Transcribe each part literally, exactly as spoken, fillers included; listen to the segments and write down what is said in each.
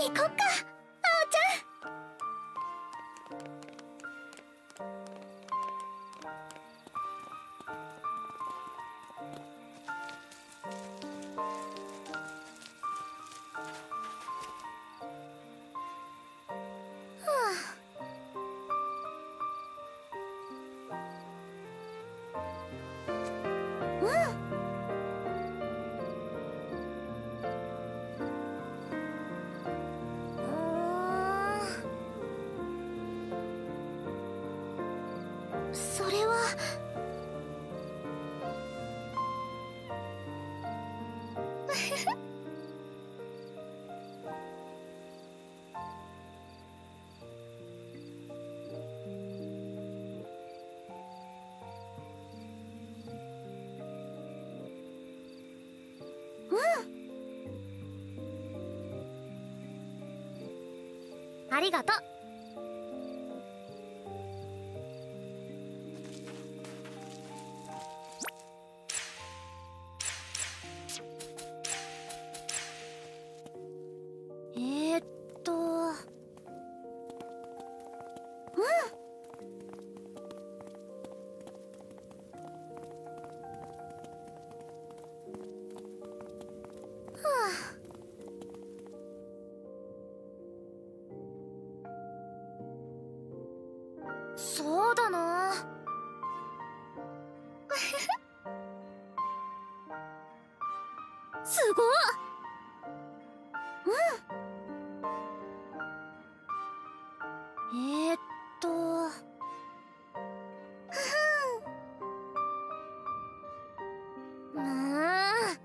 行こっか、あおちゃん。それはうん、ありがとう。えーっとうんはあ、そうだな。すごっ。うん、えーっとふふん、なあ。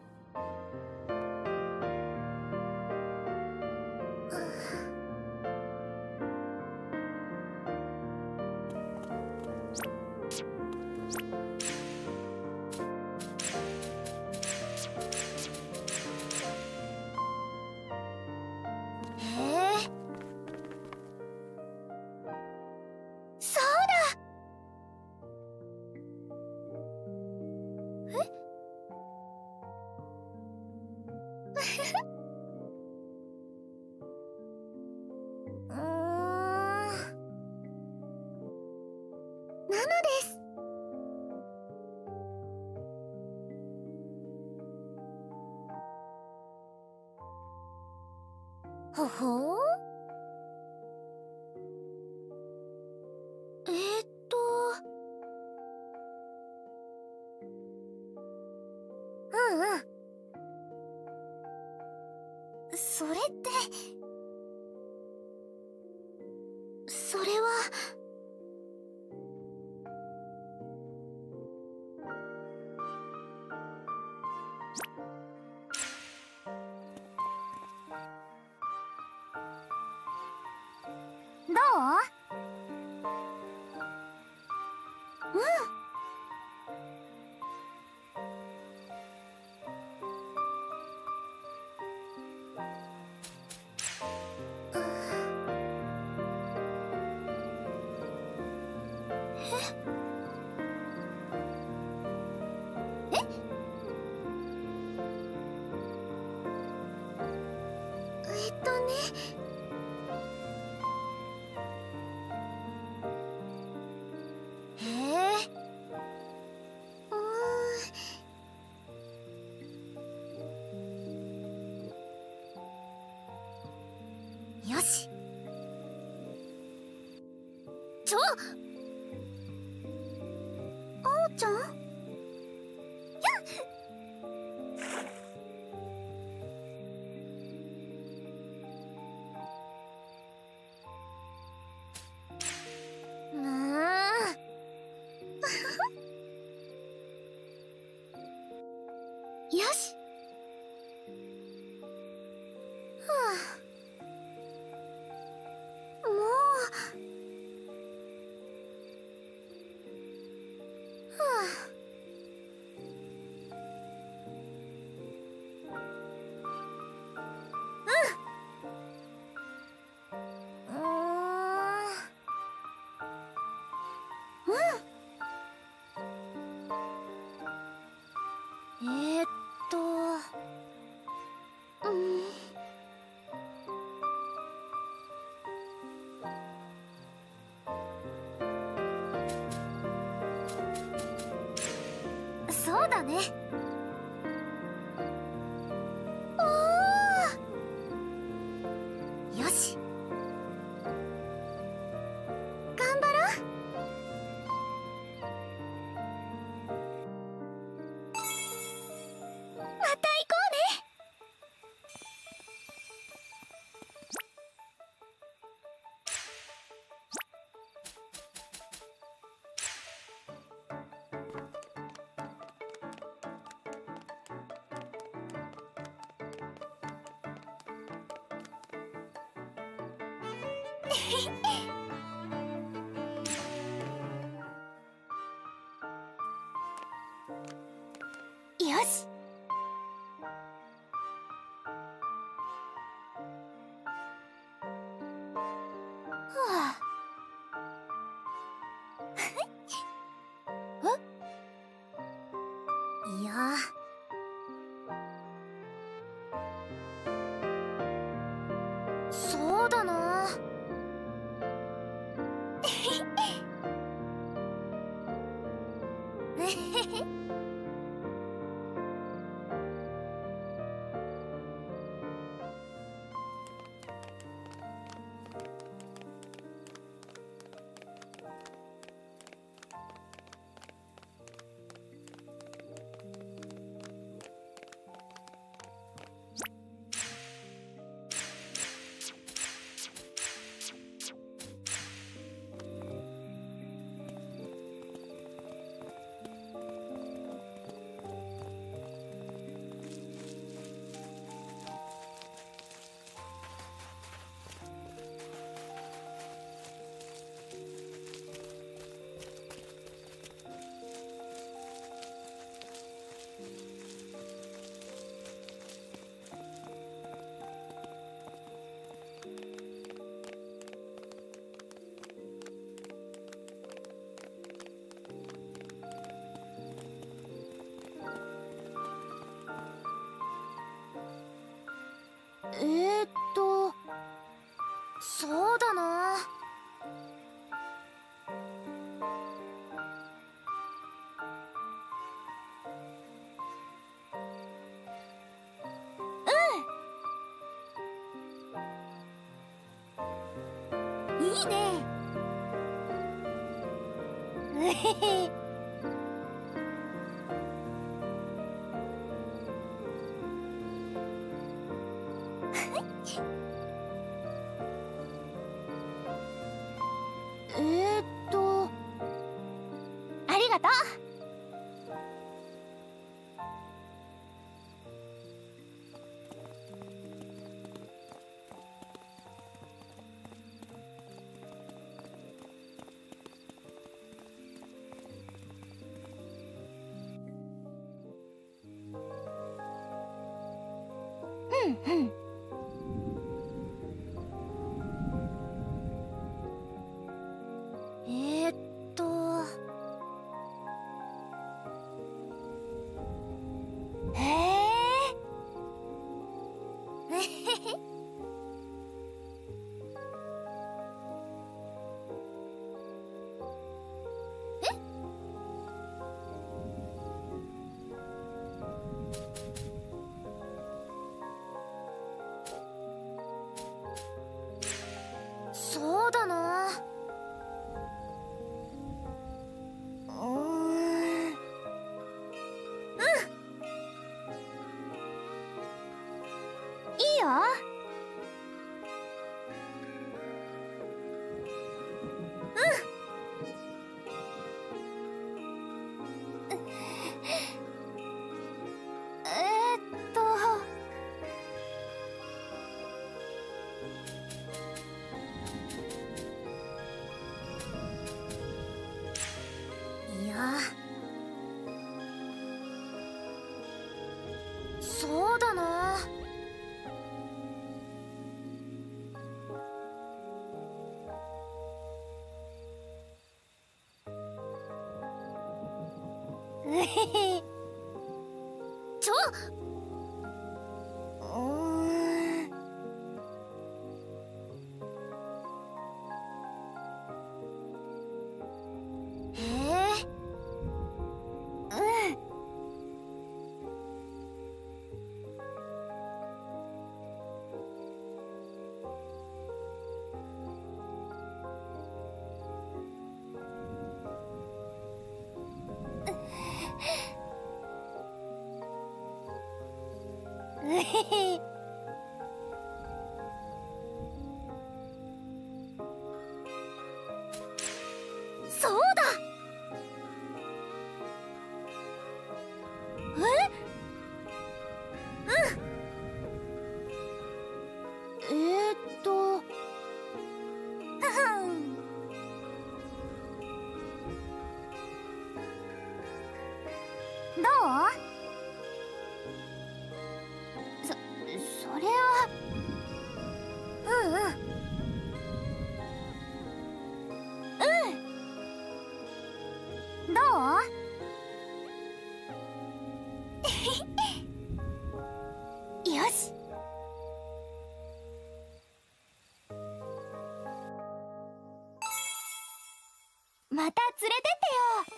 えー、そうだ。えうーん、なのです。ほほー。えーっとうんうん、それってそれはどう？うん、えええっとね、へえ、うーん、よし。ちょ、あおちゃん、やっなあ。よし。はあ、もうだね。おー、よし、頑張ろう。また行こうね。よし。はあ。え？いや。そうだな。えーっと、そうだな。うん、いいね。うへへ。えーっと、ありがとう。うんうん。えーっと、へえ。えへへ。そうだな。うーん。うん。いいよ。うん。えーっと。いや、そうだな。うへへ。ちょっ。うーん。へえ。うん。 また連れてってよ。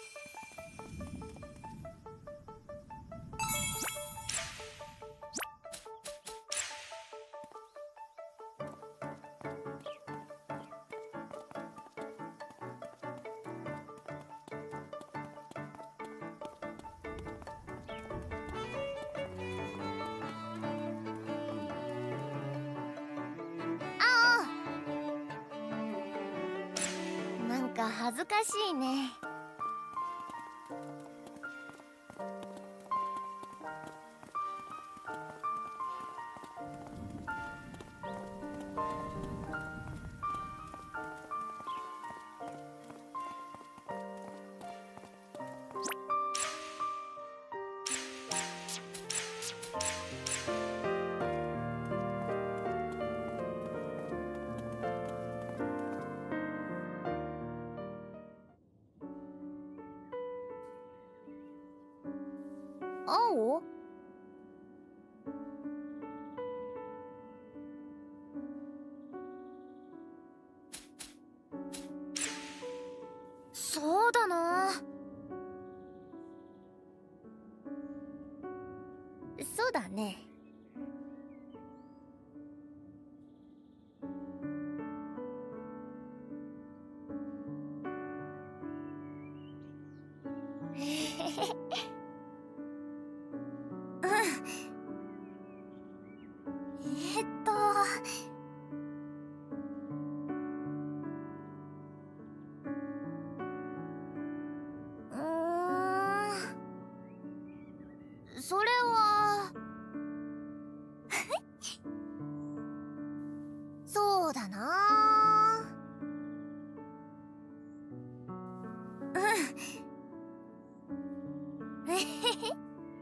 なんか恥ずかしいね。青？そうだな。そうだね。うん。えっとうーん、それはそうだな。うん。えへへ。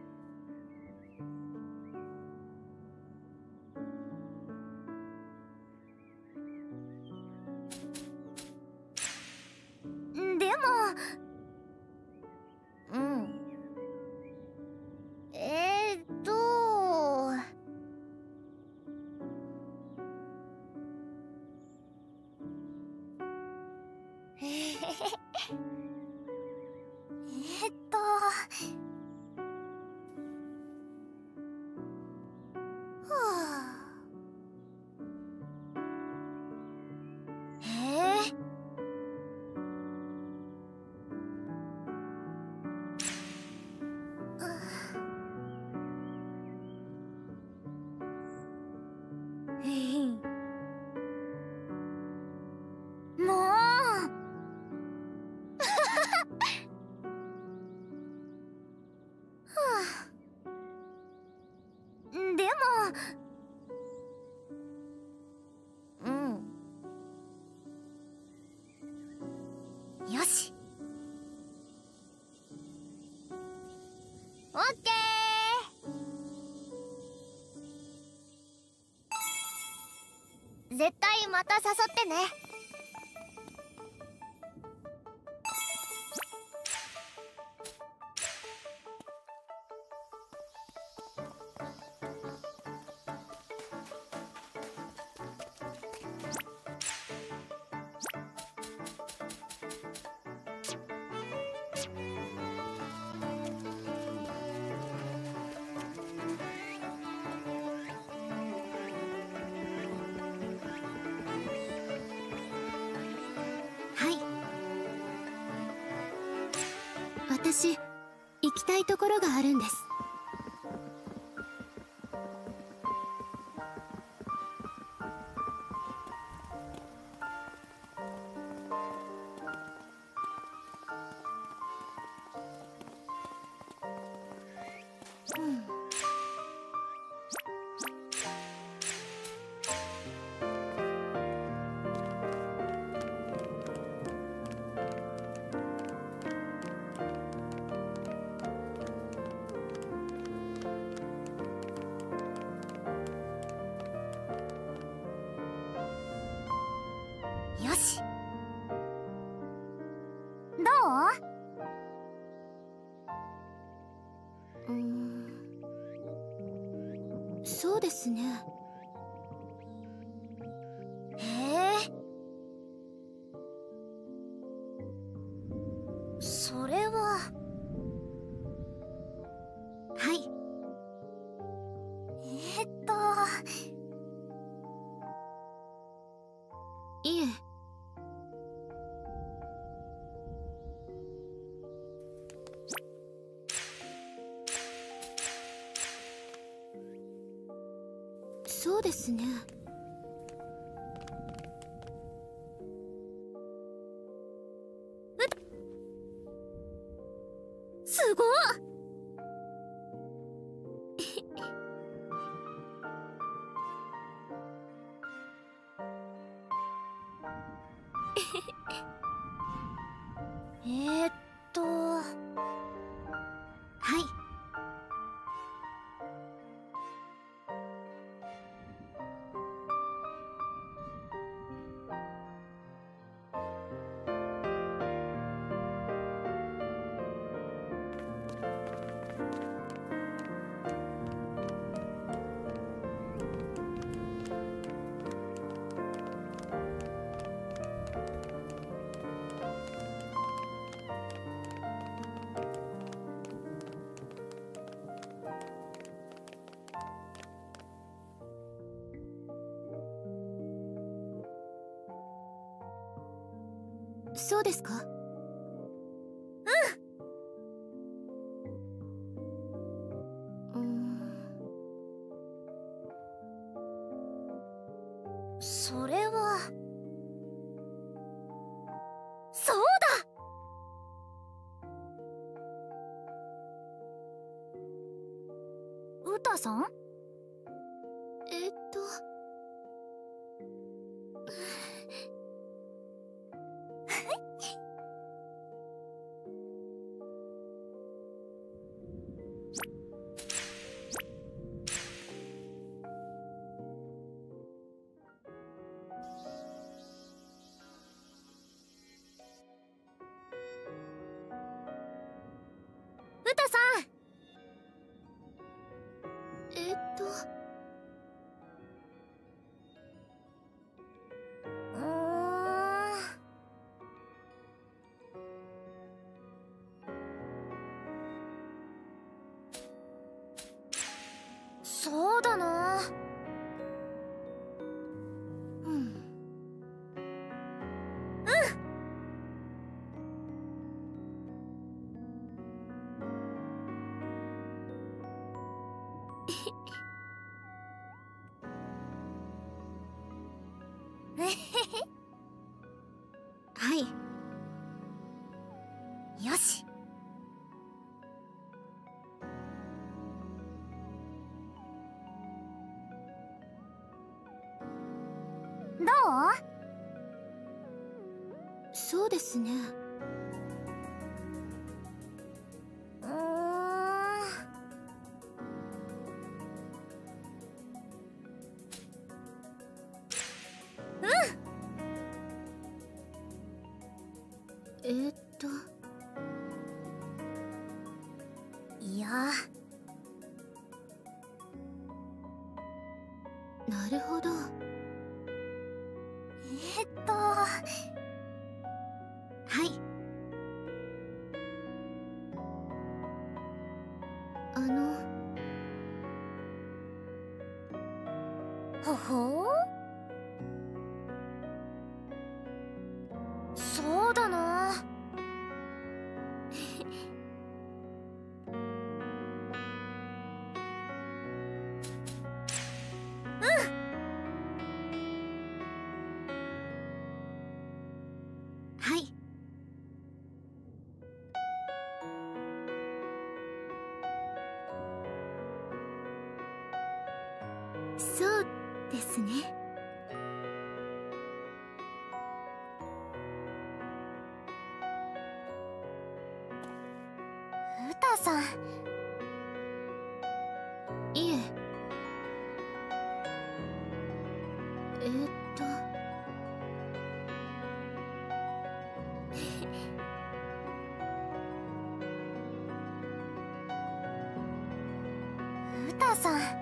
でも、うん。えーっとえへへ。えーっとはあ。へえ。へい。もうはあ。でも、うん。よし。オッケー。絶対また誘ってね。 はい。私、行きたいところがあるんです。 うん。よし。どう？うーん、 そうですね。 へえ。 いえ。そうですね。すごっ。 えーっとはい。そうですか。うん。うーん。 それはそうだ。ウタさん？ えっとウタさん。 えっとうーん。そうだな。 うん。はい。 よし。どう？ そうですね。 うーん。 えーっといや、 なるほど。 えーっとはい。あのほほう。そうだな。 はい。そうですね。 ウタさん。 いえ。えーっとウタさん。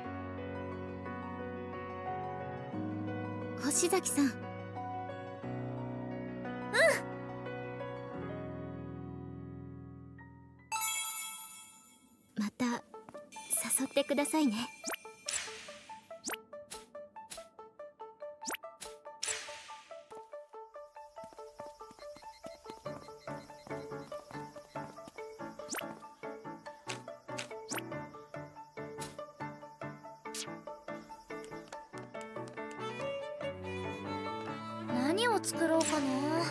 星崎さん。また誘ってくださいね。 を作ろうかな。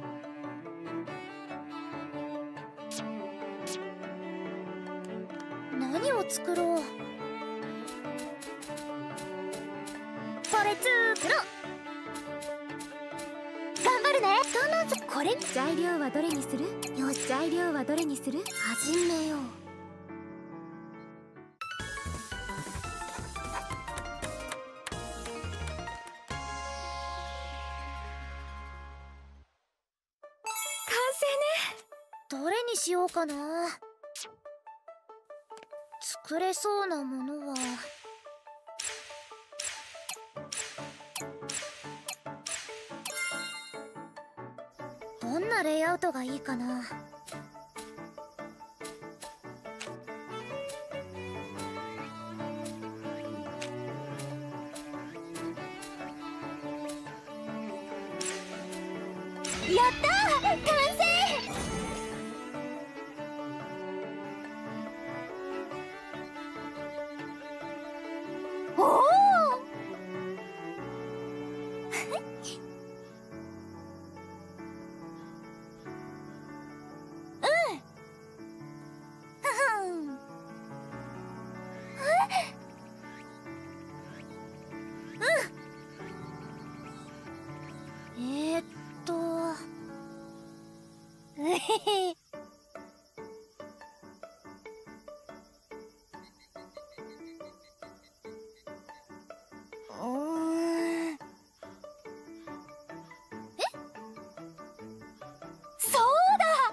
何を作ろう。これ作ろう。頑張るね。どのこれ材料はどれにする？よし、材料はどれにする？ 始めよう。どれにしようかな。作れそうなものはどんなレイアウトがいいかな。やったー、完成。おおえーっとうへへうーんえそうだ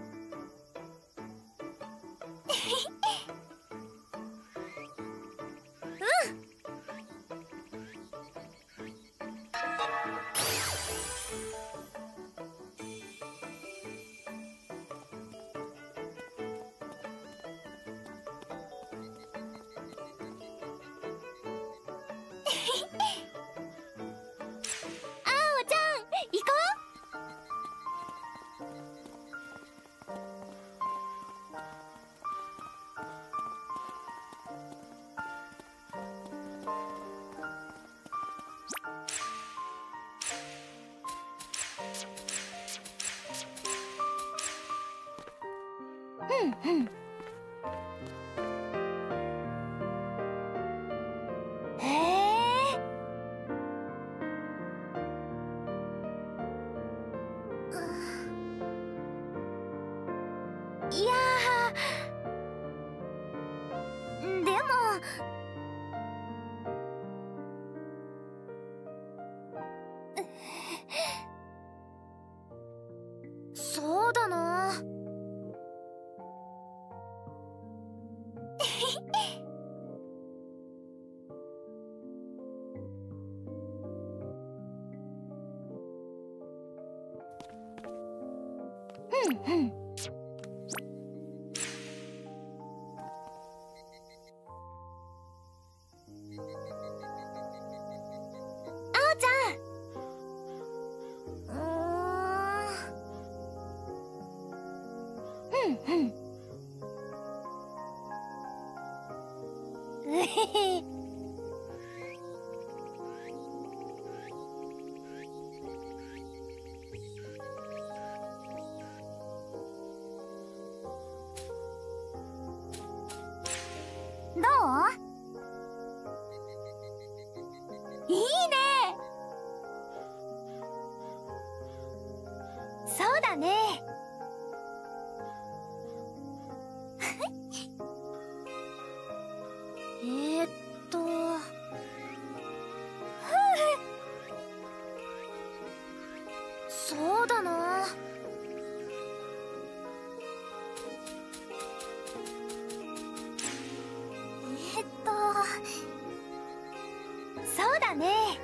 うんうんへえいやーでもそうだな。うんうんあおちゃんうーんうんうんうへへどう？いいね。そうだね。えーっとそうだな。えーっとそうだね。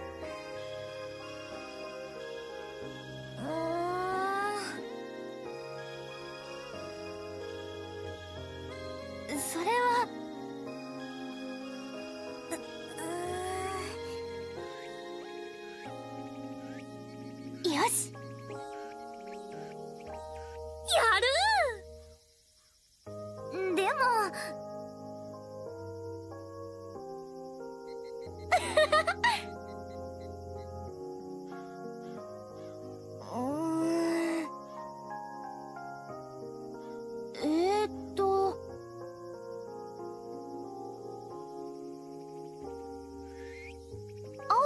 うーんそれはううーんよしやる。でも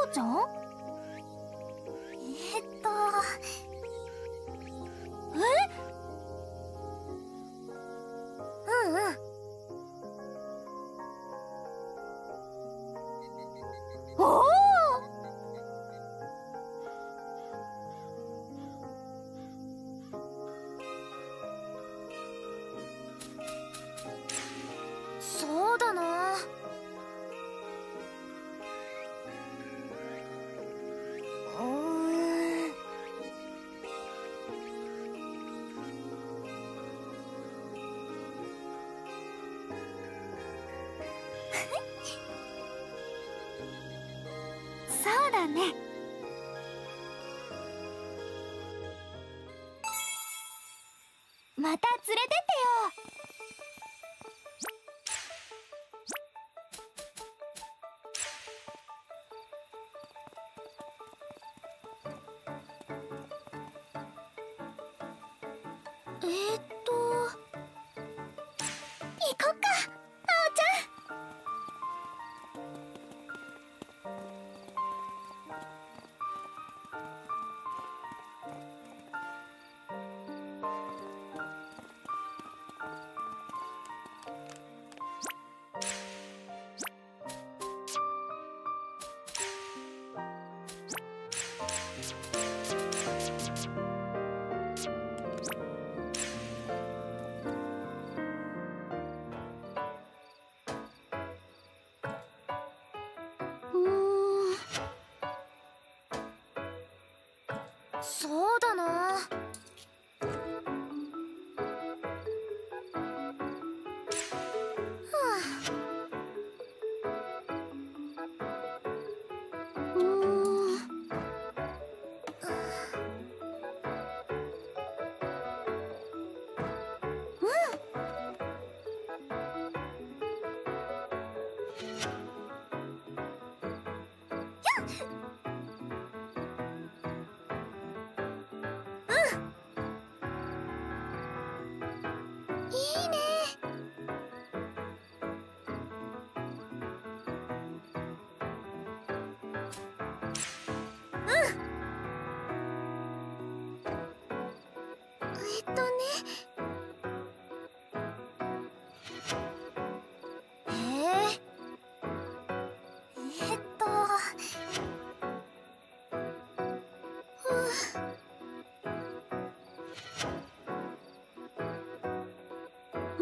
ちゃん？えっとえうんうん。おお、そうだな。うーん。そうだね。また連れてってよ。えーっと行こっか、あおちゃん。うーん、そうだな。はあ、うーん。いいね。えっとね、えー、えっとふう、うん。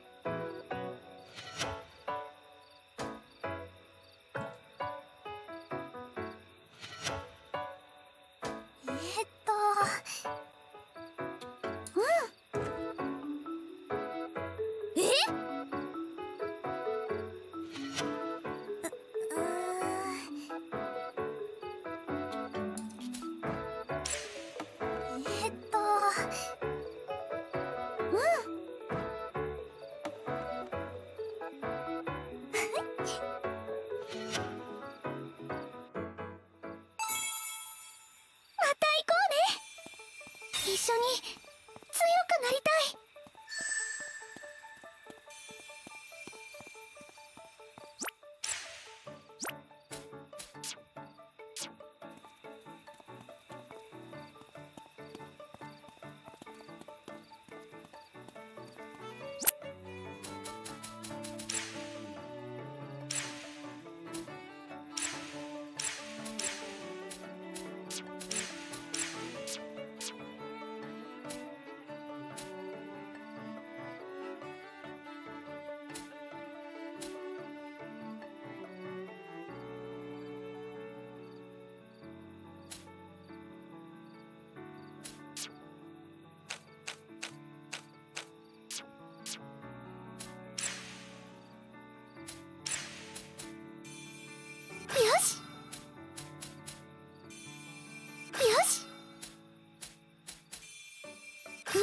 えっとうん。えっ、うーん、えっとうん。また行こうね。一緒に強くなりたい。よしよし。うん、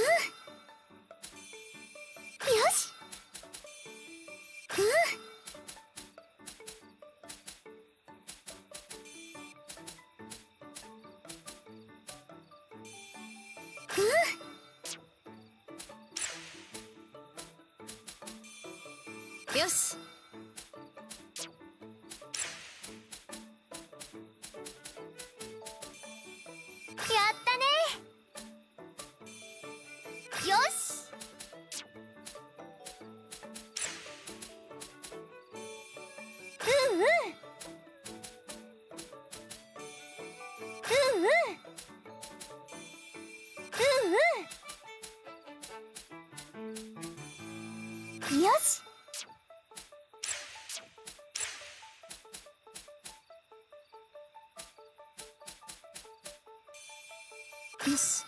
よし。うん。うん。よし。 うんうん。よし。 よし。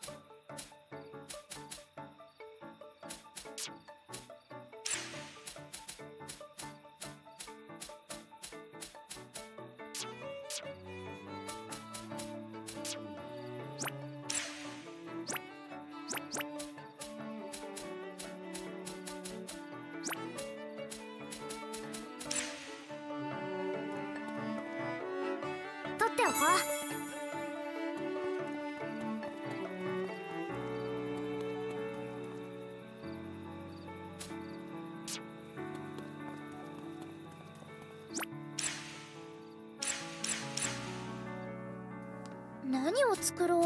取っておこう。何を作ろう。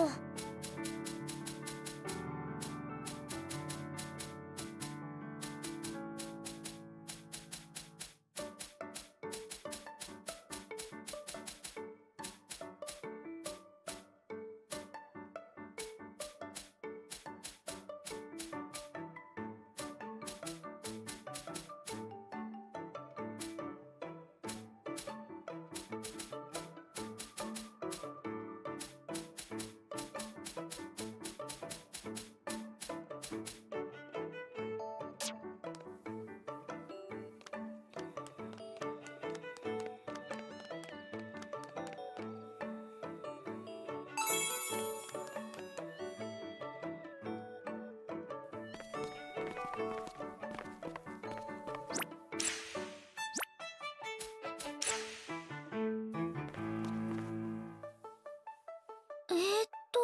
えーっと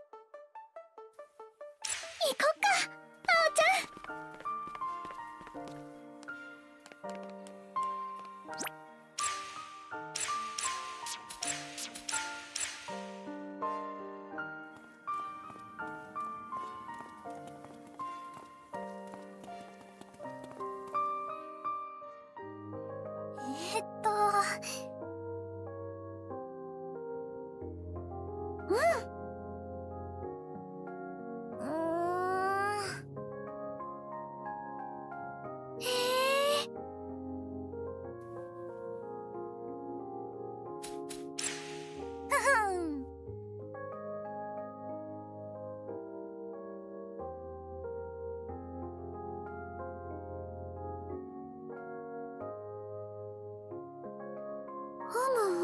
行こっか、あおちゃん。えーっとうんうーんへえふふんふむ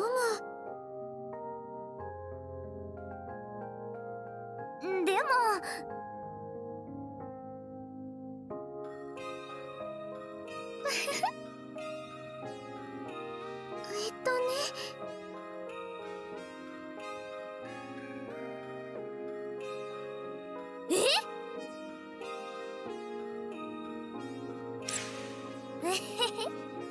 ふむ。でもえっとね。ええへへ。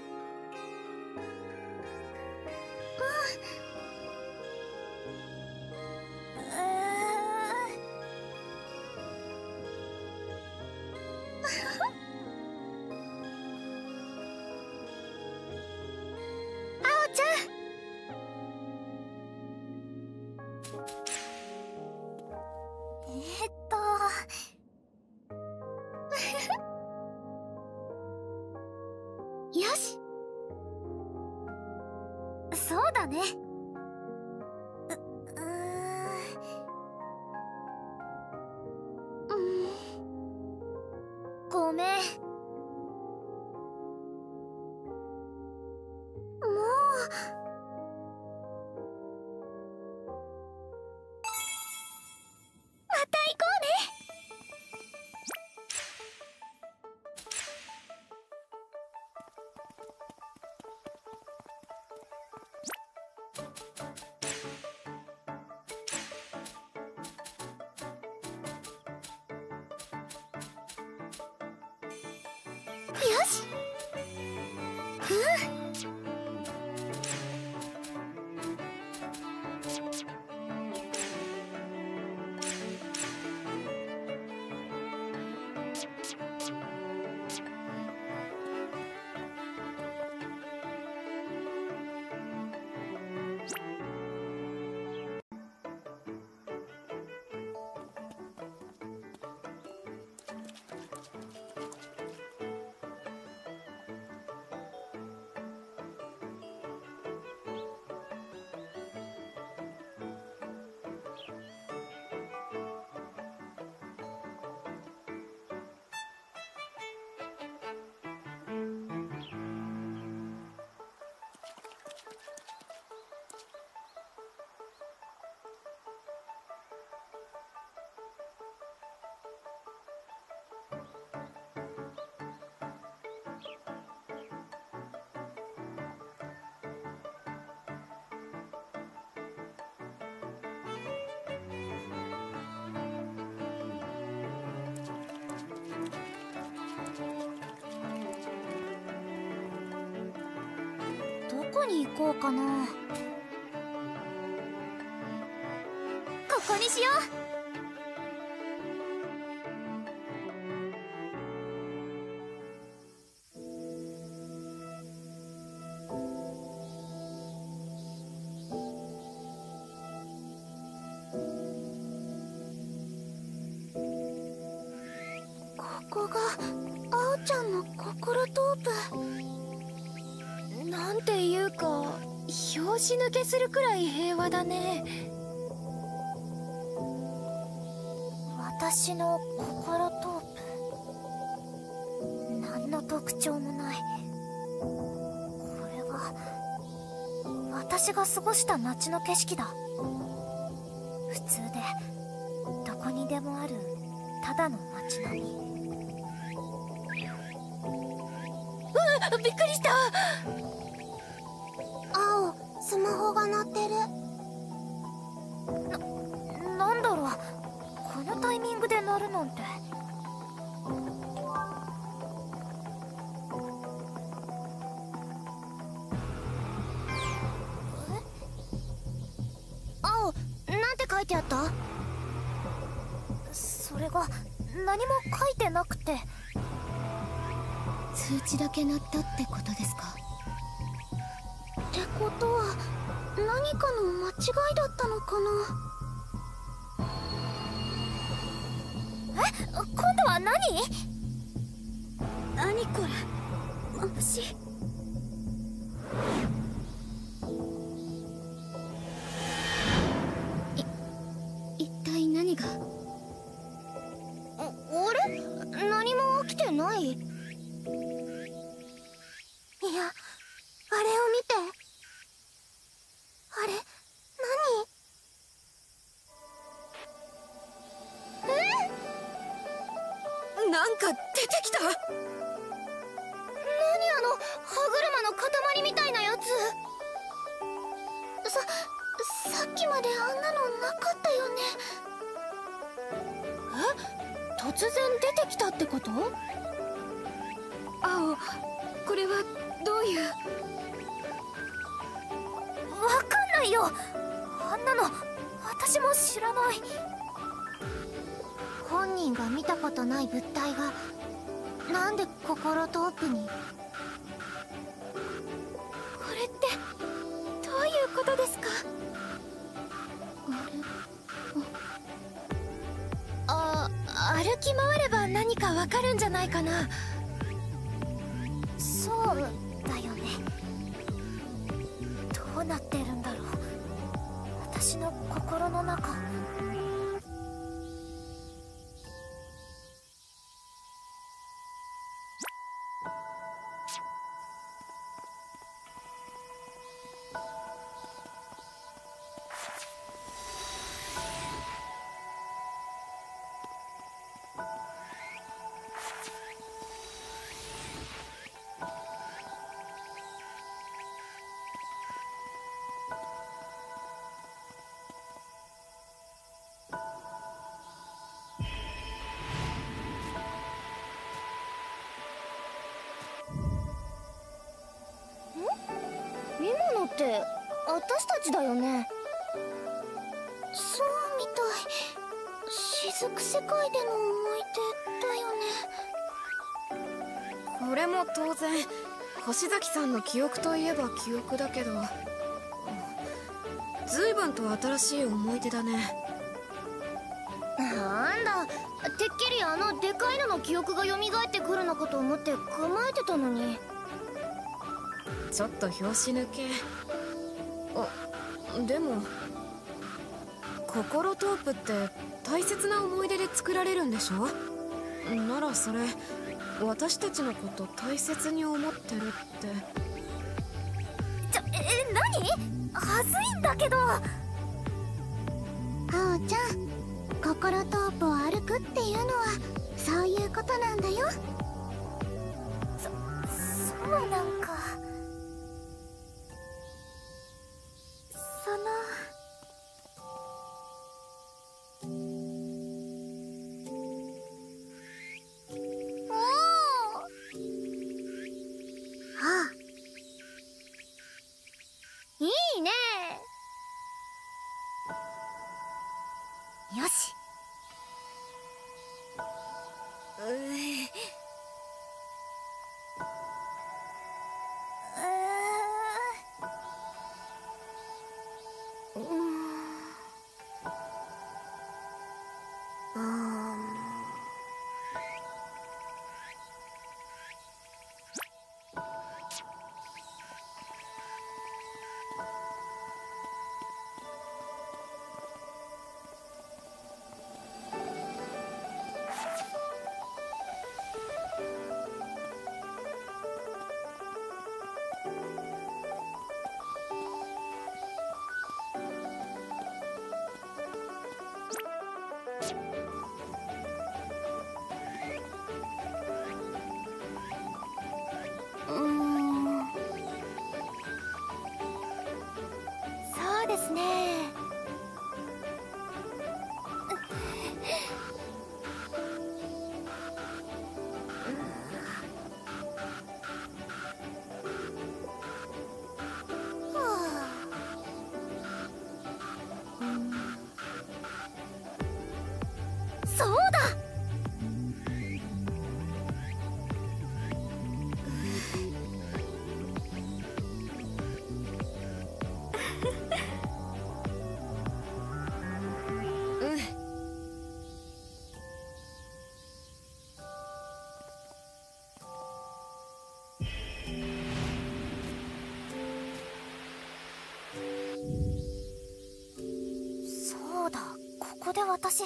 あおちゃん。えーっとよし、そうだね。う、うーんうんごめん。もうまた行こうね。よし。うんこに行こうかな。ここにしよう。ここがあおちゃんの心トープ。なんていうか拍子抜けするくらい平和だね。私の心トープ、何の特徴もない。これは私が過ごした街の景色だ。普通でどこにでもあるただの街並み。うわ、びっくりした。青、スマホが鳴ってる。な、なんだろう、このタイミングで鳴るなんて。青、なんて書いてあった？それが何も書いてなくて。 通知だけ鳴ったってことですか？ ってことは何かの間違いだったのかな。え、今度は何？何これ、眩しい。 い一体何が？ あ、あれ？何も起きてない？いや、あれを見て。あれ、何？え？なんか出てきた。何あの歯車の塊みたいなやつ。さ、さっきまであんなのなかったよね。え？突然出てきたってこと？青、これはどういう。わかんないよ。あんなの私も知らない。本人が見たことない物体がなんで心トープに。これってどういうことですか？あ、歩き回れば何かわかるんじゃないかな。そうだよね。どうなってるんだろう、私の心の中。今のって私たちだよね。そうみたい。雫世界での思い出だよね。 これも当然星崎さんの記憶といえば記憶だけど、随分と新しい思い出だね。 なんだ、てっきりあのでかいのの記憶が蘇ってくるのかと思って構えてたのに。 ちょっと拍子抜け。あ、でも心トープって大切な思い出で作られるんでしょ？ならそれ私たちのこと大切に思ってるって。 ちょ、え、何？はずいんだけど。あおちゃん、心トープを歩くっていうのはそういうことなんだよ。そ、そうなんか。そのおお、ああ、 よし。うーうーうーん。そうですね。そうだ。そうだ、ここで私。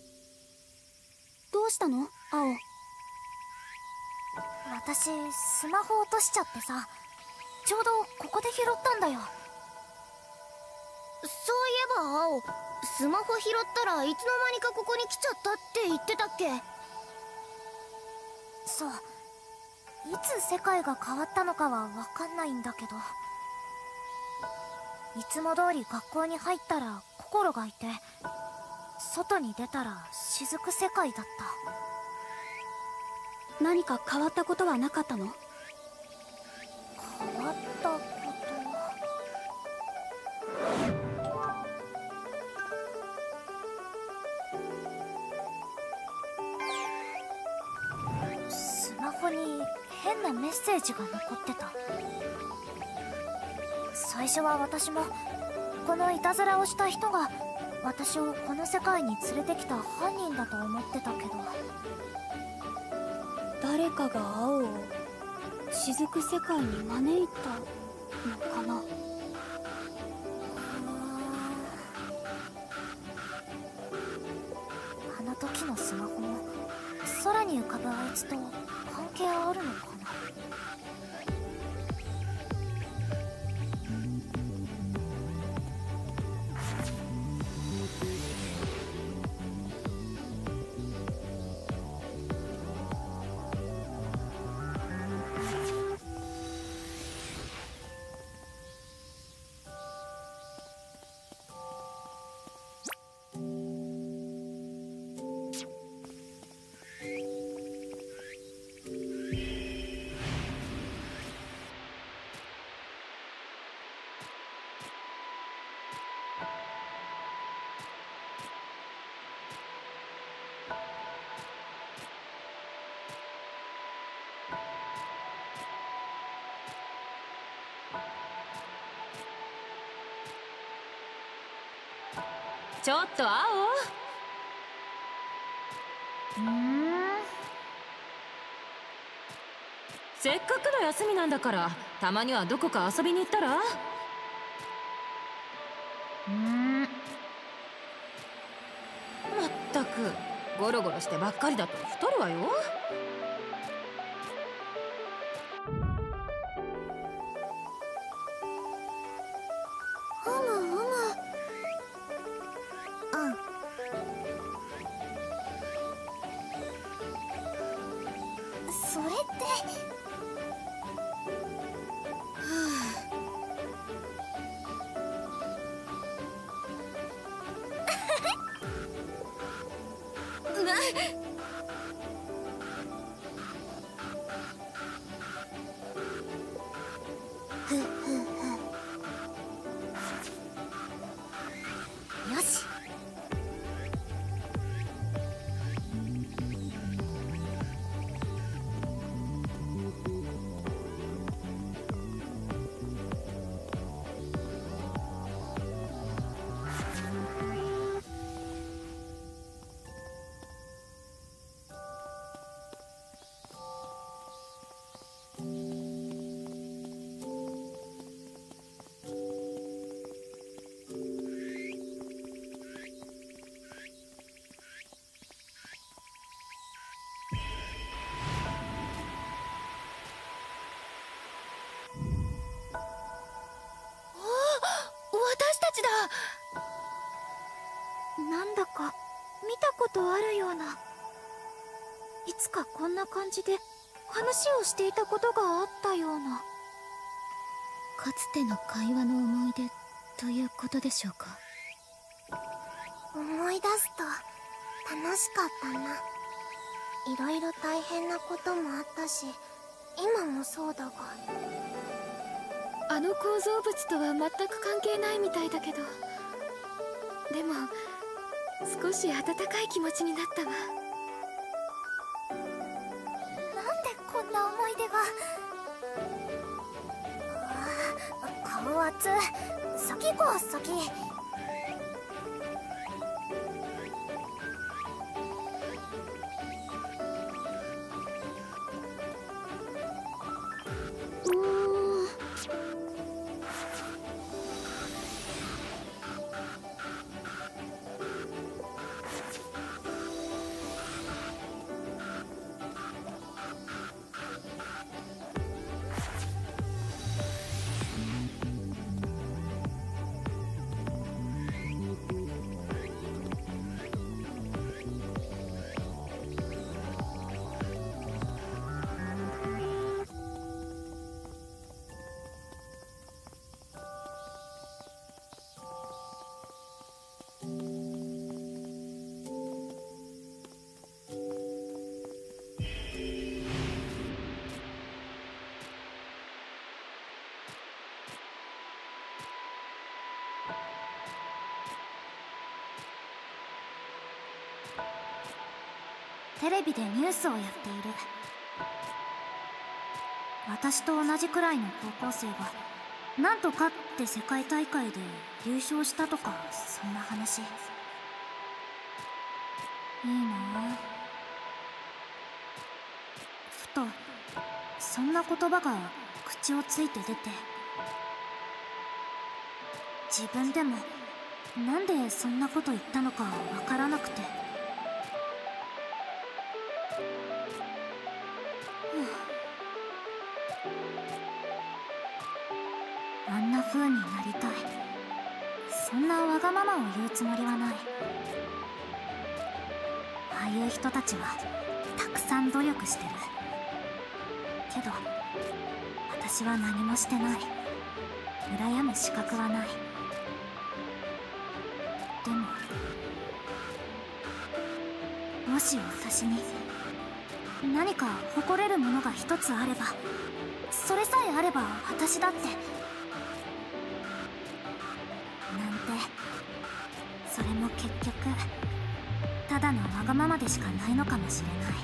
どうしたの青？ 私スマホ落としちゃってさ、ちょうどここで拾ったんだよ。 そういえば青、スマホ拾ったらいつの間にかここに来ちゃったって言ってたっけ？ そう、いつ世界が変わったのかは分かんないんだけど、いつも通り学校に入ったら心がいて、外に出たら雫世界だった。 何か変わったことはなかったの？ 変わったこと、スマホに変なメッセージが残ってた。最初は私もこのいたずらをした人が私をこの世界に連れてきた犯人だと思ってたけど、 誰かが青を雫世界に招いたのかな。 あの時のスマホも空に浮かぶあいつと関係あるのかな。 ちょっと青。 うーん、 せっかくの休みなんだからたまにはどこか遊びに行ったら？ うーん、 まったくゴロゴロしてばっかりだと太るわよ。 ふむふむ。うん。 それってよし。 なんだか見たことあるような。いつかこんな感じで話をしていたことがあったような。 かつての会話の思い出ということでしょうか。 思い出すと楽しかったな。いろいろ大変なこともあったし、今もそうだが。 あの構造物とは全く関係ないみたいだけど、でも少し温かい気持ちになったわ。 なんでこんな思い出が。ああ、顔熱。先行こう、先。テレビでニュースをやっている。私と同じくらいの高校生がなんとかって世界大会で優勝したとか、そんな話。いいなあ。ふとそんな言葉が口をついて出て、自分でもなんでそんなこと言ったのかわからなくて。あんな風になりたい。そんなわがままを言うつもりはない。ああいう人たちはたくさん努力してるけど、私は何もしてない。羨む資格はない。でももし私に何か誇れるものが一つあれば、それさえあれば私だって、それも結局ただのわがままでしかないのかもしれない。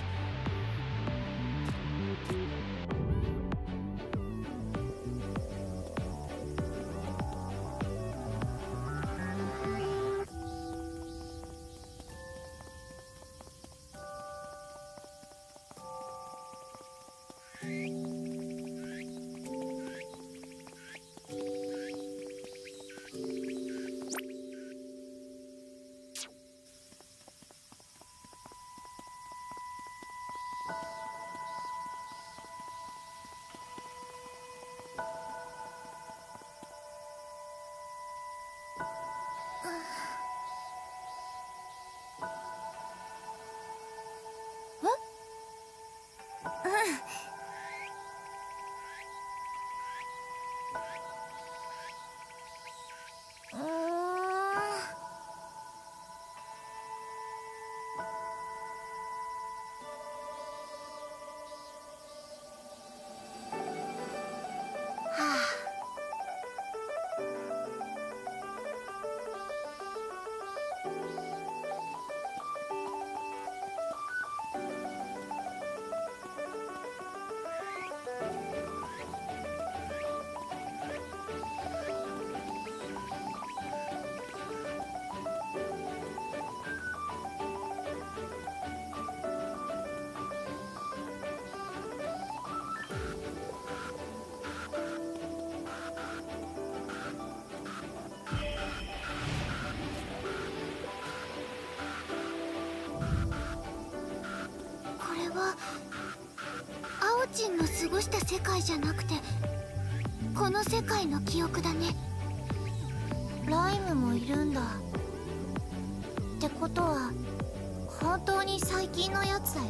アオチンの過ごした世界じゃなくて、この世界の記憶だね。ライムもいるんだ。 ってことは本当に最近のやつだよ。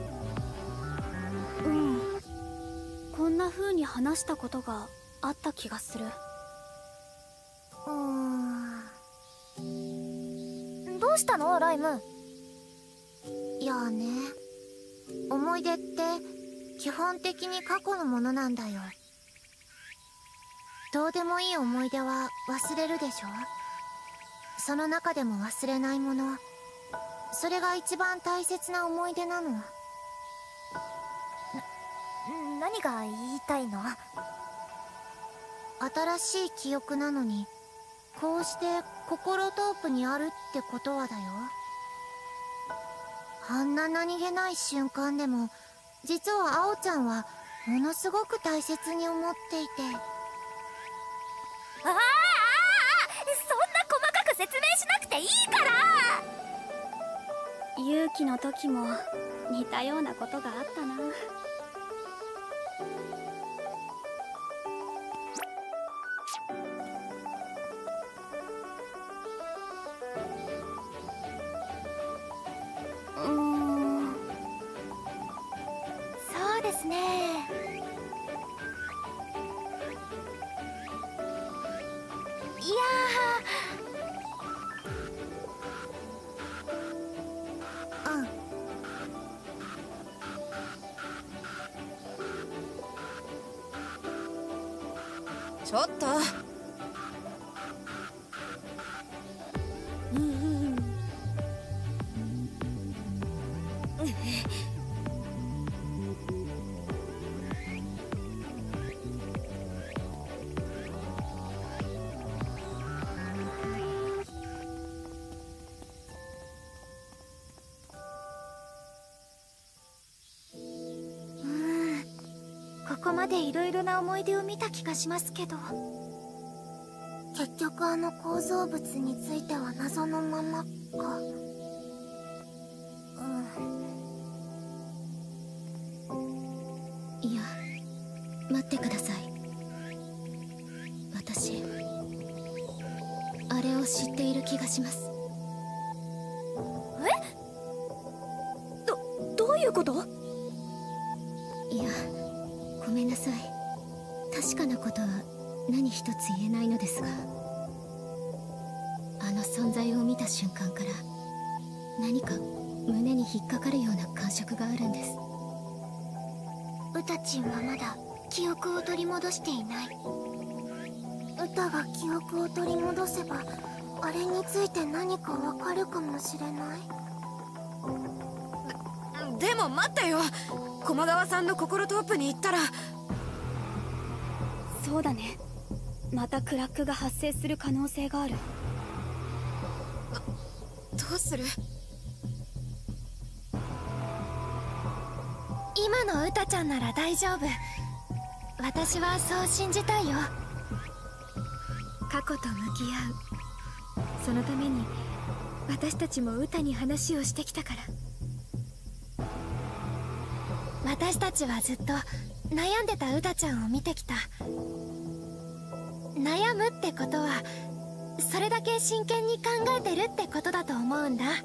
うん、こんな風に話したことがあった気がする。 うーん。 どうしたのライム？ いやね、思い出って基本的に過去のものなんだよ。どうでもいい思い出は忘れるでしょ。その中でも忘れないもの、それが一番大切な思い出なの。な、 何が言いたいの？ 新しい記憶なのにこうして心遠くにあるってことはだよ。あんな何気ない瞬間でも実はアオちゃんはものすごく大切に思っていて。 ああああ、そんな細かく説明しなくていいから。 勇気の時も似たようなことがあったな。うーん、そうですね。いやうん。 ちょっと。 ー、うんうんうん。ここまでいろいろな思い出を見た気がしますけど、 結局あの構造物については謎のままか。 いや、待ってください。私、あれを知っている気がします。 え？ど、どういうこと？ いや、ごめんなさい。確かなことは何一つ言えないのですが、あの存在を見た瞬間から何か胸に引っかかるような感触があるんです。 ウタチンはまだ記憶を取り戻していない。ウタが記憶を取り戻せばあれについて何かわかるかもしれない。 で、でも待ってよ。駒川さんの心トープに行ったら。 そうだね。またクラックが発生する可能性がある。 どうする？ 今のウタちゃんなら大丈夫。私はそう信じたいよ。 過去と向き合う。そのために私たちもウタに話をしてきたから。 私たちはずっと悩んでたウタちゃんを見てきた。悩むってことはそれだけ真剣に考えてるってことだと思うんだ。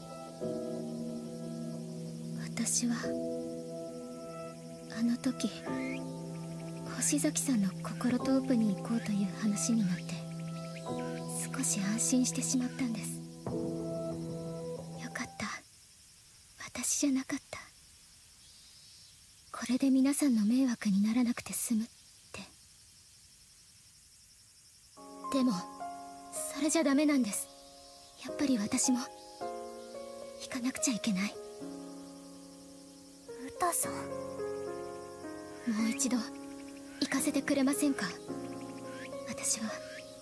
私はあの時星崎さんの心トープに行こうという話になって少し安心してしまったんです。よかった。私じゃなかった。これで皆さんの迷惑にならなくて済むって。でもそれじゃダメなんです。やっぱり私も行かなくちゃいけない。 ウタさん、 もう一度行かせてくれませんか？私は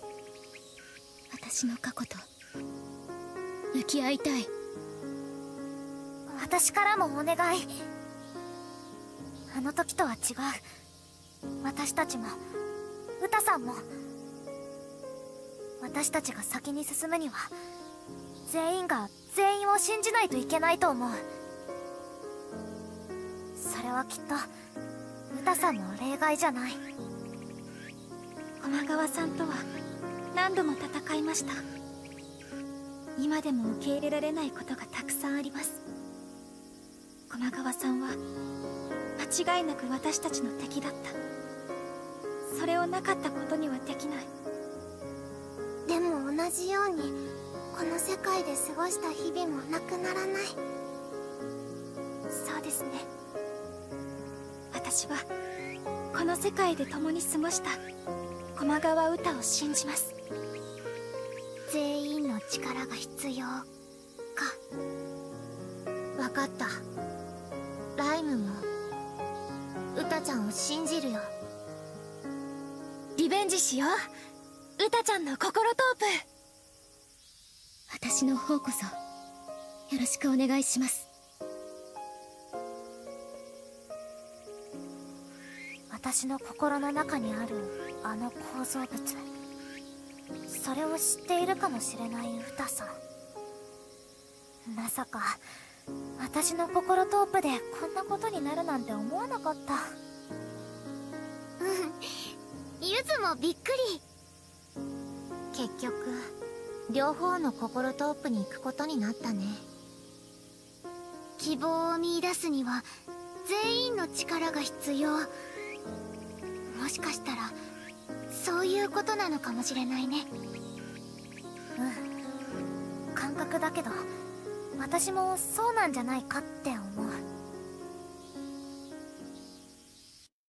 私の過去と向き合いたい。 私からもお願い。あの時とは違う。私たちもウタさんも、私たちが先に進むには全員が全員を信じないといけないと思う。それはきっとウタさんも例外じゃない。 駒川さんとは何度も戦いました。 今でも受け入れられないことがたくさんあります。駒川さんは間違いなく私たちの敵だった。それをなかったことにはできない。 でも同じようにこの世界で過ごした日々もなくならない。 そうですね。私はこの世界で共に過ごした駒川歌を信じます。 全員の力が必要か。分かった。ライムも歌ちゃんを信じるよ。 リベンジしよう、歌ちゃんの心トープ。 私の方こそよろしくお願いします。 私の心の中にあるあの構造物、それを知っているかもしれない歌さん。まさか私の心トープでこんなことになるなんて思わなかった。 うんゆずもびっくり。結局両方の心トープに行くことになったね。希望を見出すには全員の力が必要。もしかしたらそういうことなのかもしれないね。 うん、感覚だけど私もそうなんじゃないかって思う。